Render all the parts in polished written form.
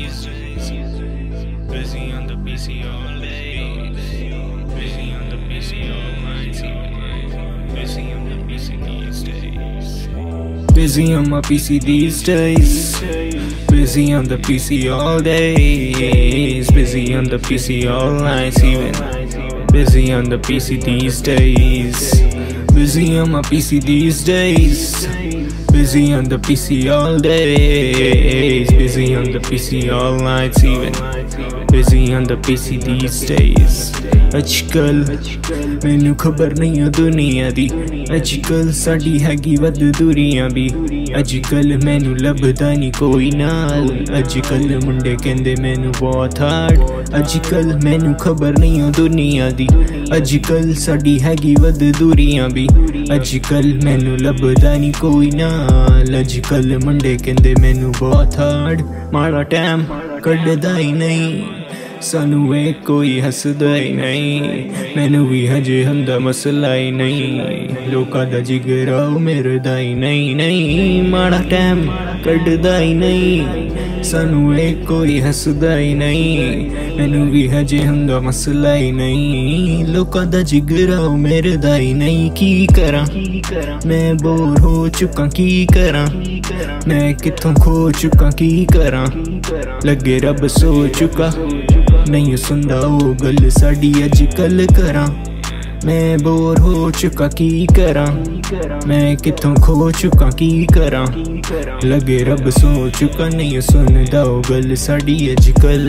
these days. Busy on the PC all day. Busy on the PC all night. Busy on the PC these days. Busy on my PC these days. Busy on the PC all days. Busy on the PC all nights even. Busy on the PC these days. Busy on my PC these days. Busy on the PC all days. Busy on the PC all nights even. Busy on the PC these days. Ajj Kal मैनू खबर नहीं है दुनिया दी. Ajj Kal साडी हैगी vadh dooriyan भी. Ajj Kal मैनू labhda नहीं कोई नाल. Ajj Kal munde kehnde मैनू boht hard. Ajj Kal मैनू खबर नहीं है दुनिया दी. Ajj Kal साडी हैगी vadh dooriyan भी. Ajj Kal मैनू labhda नहीं कोई नाल. Ajj Kal munde kehnde मैनू boht hard. माड़ा टाइम कड्डदा ही नहीं. सानू वेख कोई हसदा ही नहीं. मैनू भी हजे हunda masla ही नहीं. लोका दा जिgra mirda ही नहीं. माड़ा टाइम कड्डदा ही नहीं. सानू वेख कोई हसदा ही नहीं. मैनू भी हजे hunda masla ही नहीं. लोका दा जिgra mirda ही नहीं. की करा मैं बोर हो चुका. की करा मैं कित्थों खो चुका. की करा लगे रब सो चुका. नहीं सुनदा ओ गल साडी अज कल करा. मैं बोर हो चुका. की करा मैं कित्थों खो चुका. की करा लगे रब सो चुका. नहीं सुनदा ओ गल साडी अज कल.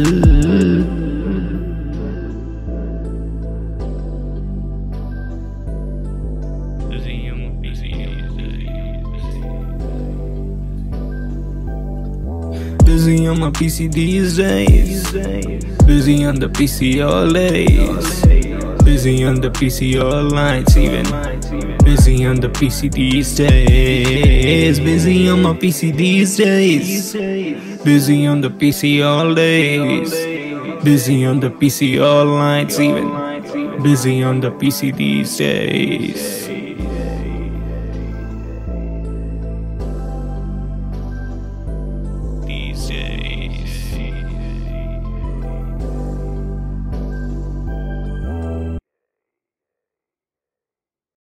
Busy on my PC these days. Busy on the PC all days. Busy on the PC all nights even. Busy on the PC these days. Busy on my PC these days. Busy on the PC all days. Busy on the PC all nights even. Busy on the PC these days.